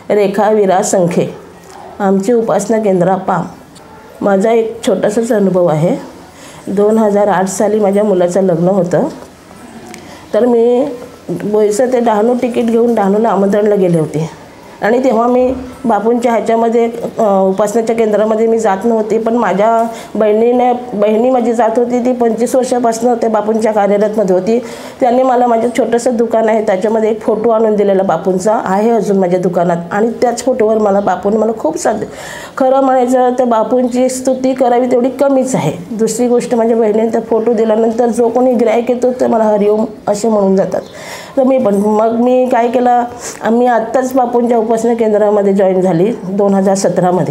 रेखा विरा संखे, आमची उपासना केंद्र पाम। माझा एक छोटासाच अनुभव आहे। 2008 साली माझ्या मुलाचं लग्न होतं, तर मी बोईसर ते डहाणू तिकीट घेऊन डहाणूला आमंत्रणला गेले होते आणि तेव्हा मी बापूंच्या ह्याच्यामध्ये उपासनाच्या केंद्रामध्ये मी जात नव्हते, पण माझ्या बहिणी माझी जात होती, ती 25 वर्षापासून ते बापूंच्या कार्यरतमध्ये होती। त्यांनी मला माझं छोटंसं दुकान आहे त्याच्यामध्ये एक फोटो आणून दिलेला बापूंचा आहे अजून माझ्या दुकानात, आणि त्याच फोटोवर मला बापूंनी मला खूप साथ, खरं म्हणायचं तर बापूंची स्तुती करावी तेवढी कमीच आहे। दुसरी गोष्ट माझ्या बहिणीने त्या फोटो दिल्यानंतर जो कोणी गिऱ्हाईक येतो ते मला हरिओम असे म्हणून जातात। तर मग मी काय केलं, आम्ही आत्ताच बापूंच्या उपासना केंद्रामध्ये जॉईन झाली 2017मध्ये।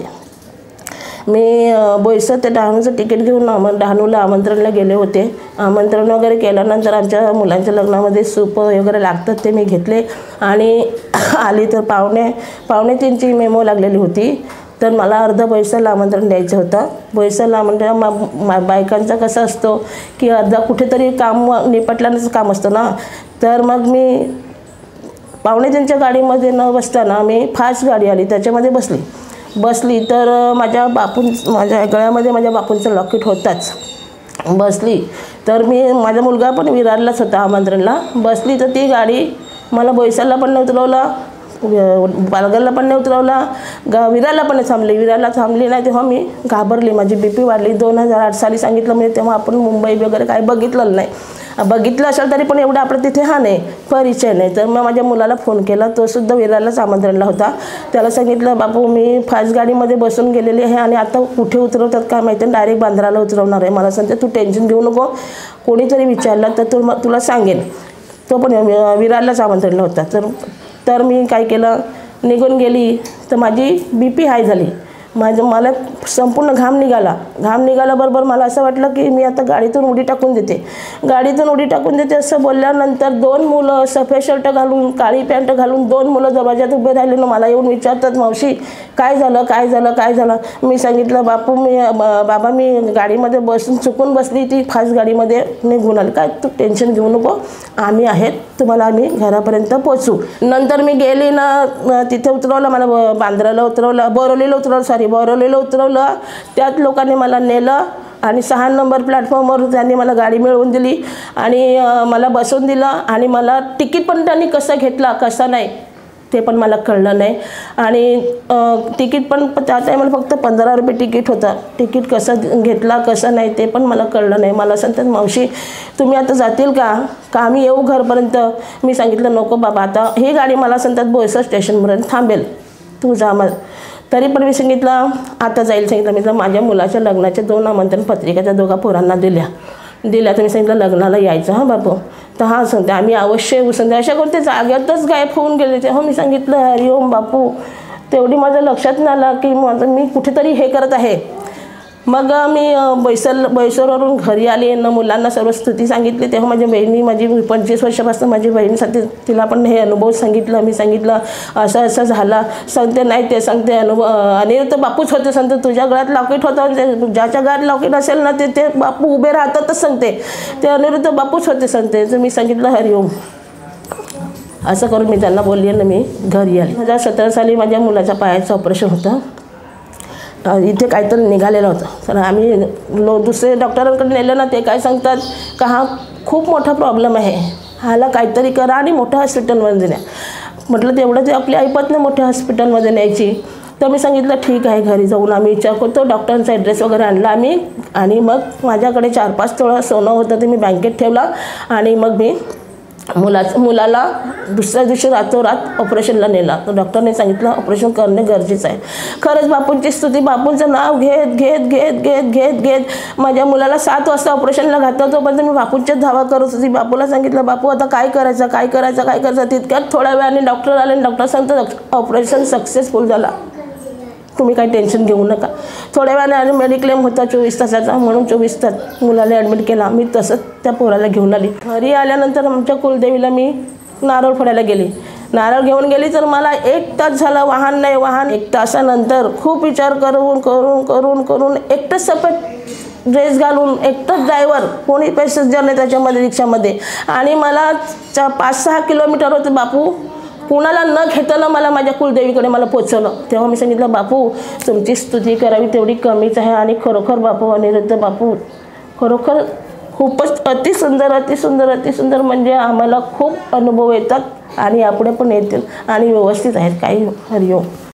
मी बोईसर ते डहाणूचं तिकीट घेऊन डहाणूला आमंत्रणला गेले होते। आमंत्रण वगैरे केल्यानंतर आमच्या मुलांच्या लग्नामध्ये सूप वगैरे लागतात ते मी घेतले आणि आली तर पावणे 3ची मेमो लागलेली होती, तर मला अर्धा बोईसरला आमंत्रण द्यायचं होतं। बोईसरला आमंत्रण बायकांचा कसं असतो की अर्धा कुठेतरी काम निपटल्यानंच काम असतं ना, तर मग मी पावणे 3च्या गाडीमध्ये न बसताना मी फास्ट गाडी आली त्याच्यामध्ये बसली तर माझ्या गळ्यामध्ये माझ्या बापूंचं लॉकेट होताच। बसली तर माझा मुलगा पण विरारलाच होता आमंत्रणला, बसली तर ती गाडी मला बोईसरला पण नाही उतरवलं, पालघरला पण नाही उतरवला, विरारला पण विरारला थांबली नाही। तेव्हा मी घाबरली, माझी BP वाढली। 2008 साली सांगितलं म्हणजे तेव्हा आपण मुंबई वगैरे काय बघितलं नाही, बघितलं असेल तरी पण एवढं आपलं तिथे नाही परिचय नाही। तर मग माझ्या मुलाला फोन केला, तो सुद्धा विरारलाच आमंत्रणला होता। त्याला सांगितलं, बापू मी फास्ट गाडीमध्ये बसून गेलेली आहे आणि आता कुठे उतरवतात काय माहिती, डायरेक्ट बांद्राला उतरवणार आहे। मला सांगते तू टेन्शन घेऊ नको, कोणीतरी विचारलं तर तुला सांगेन। तो पण विरारलाच आमंत्रणला होता। तर मी काय केलं, निघून गेली तर माझी BP हाय झाली, मला संपूर्ण घाम निघाला बरोबर मला असं वाटलं की मी आता गाडीतून उडी टाकून देते असं बोलल्यानंतर 2 मुलं सफेद शर्ट घालून काळी पॅन्ट घालून 2 मुलं दरवाजात उभे राहिले ना, मला येऊन विचारतात, मावशी काय झालं। मी सांगितलं, बाबा मी गाडीमध्ये बसून चुकून बसली, ती फास्ट गाडीमध्ये निघून आली, काय तू टेन्शन घेऊ नको, आम्ही आहेत, तुम्हाला आम्ही घरापर्यंत पोचू। नंतर मी गेली ना, तिथे उतरवलं मला, बांद्राला उतरवलं, बोरवलीला उतरवलं। त्यात लोकांनी मला नेलं आणि 6 नंबर प्लॅटफॉर्मवर त्यांनी मला गाडी मिळवून दिली आणि मला बसवून दिलं आणि मला तिकीट पण त्यांनी कसं घेतला कसं नाही ते पण मला कळलं नाही। आणि तिकीट पण त्या टायमाला फक्त 15 रुपये तिकीट होतं, तिकीट कसं घेतला कसं नाही ते पण मला कळलं नाही। मला सांगतात, मावशी तुम्ही आता जातील का आम्ही येऊ घरपर्यंत। मी सांगितलं नको बाबा, आता ही गाडी मला सांगतात बोईसर स्टेशनपर्यंत थांबेल, तू जा मग। तरी पण मी सांगितलं आता जाईल, सांगितलं माझ्या मुलाच्या लग्नाच्या 2 आमंत्रण पत्रिका त्या दोघा पोरांना दिल्या तर मी सांगितलं लग्नाला यायचं हां बापू, तर हां सांगते आम्ही अवश्य येऊ सांगते, अशा करून ते जाग्यातच गायब होऊन गेले। तेव्हा मी सांगितलं हरिओम बापू, तेवढी माझ्या लक्षात नाही आलं की मी कुठेतरी हे करत आहे। मग मी बोईसरवरून घरी आली न मुलांना सर्व स्तुती सांगितली। तेव्हा माझी 25 वर्षापासून माझी बहिणीसाठी तिला पण हे अनुभव सांगितलं। मी सांगितलं असं झालं, सांगते नाही ते सांगते अनिरुद्ध बापूच होते, सांगते तुझ्या गळ्यात लॉकेट होतं, ज्याच्या गळ्यात लॉकेट असेल ना ते बापू उभे राहतातच, सांगते ते अनिरुद्ध बापूच होते, सांगते। तर मी सांगितलं हरिओम, असं करून मी त्यांना बोलली आणि मी घरी आली। 2017 साली माझ्या मुलाच्या पायाचं ऑपरेशन होतं, इथे काहीतरी निघालेलं होतं। तर आम्ही दुसरे डॉक्टरांकडे नेलं ना, ते काय सांगतात का हा खूप मोठा प्रॉब्लेम आहे, ह्याला काहीतरी करा आणि मोठ्या हॉस्पिटलमध्ये न्या। म्हटलं तेवढं ते आपली ऐपत नाही मोठ्या हॉस्पिटलमध्ये न्यायची। तर मी सांगितलं ठीक आहे, घरी जाऊन आम्ही विचार करतो, डॉक्टरांचा ॲड्रेस वगैरे आणला आम्ही आणि मग माझ्याकडे 4-5 तोळा सोनं होतं ते मी बँकेत ठेवलं आणि मग मी मुलाला दुसऱ्या दिवशी रातोरात ऑपरेशनला नेला। तर डॉक्टरने सांगितलं ऑपरेशन करणे गरजेचं आहे। खरंच बापूंची स्तुती, बापूंचं नाव घेत माझ्या मुलाला 7 वाजता ऑपरेशनला घातलं, तोपर्यंत मी बापूंच्याच धावा करत होती। बापूला सांगितलं बापू आता काय करायचं। तितक्यात थोड्या वेळाने डॉक्टर आले आणि डॉक्टर सांगतात ऑपरेशन सक्सेसफुल झाला, तुम्ही काही टेन्शन घेऊ नका। थोड्या वेळाने आणि मेडिक्लेम होता 24 तासाचा, म्हणून 24 तास मुलाला ॲडमिट केला। मी तसंच त्या पोराला घेऊन आली। घरी आल्यानंतर आमच्या कुलदेवीला मी नारळ फोडायला गेली, नारळ घेऊन गेली तर मला 1 तास झाला, वाहन नाही। 1 तासानंतर खूप विचार करून एकटंच सफेद ड्रेस घालून एकटंच ड्रायव्हर, कोणी पॅसेंजर नाही त्याच्यामध्ये रिक्षामध्ये, आणि मला 5-6 किलोमीटर होते बापू कोणाला न घेताना मला माझ्या कुलदेवीकडे मला पोचवलं. तेव्हा मी सांगितलं, बापू तुमची स्तुती करावी तेवढी कमीच आहे. आणि खरोखर बापू, अनिरुद्ध बापू खरोखर खूपच अतिसुंदर अतिसुंदर अतिसुंदर, म्हणजे आम्हाला खूप अनुभव येतात आणि यापुढे पण येतील आणि व्यवस्थित आहेत. काही हरिओम.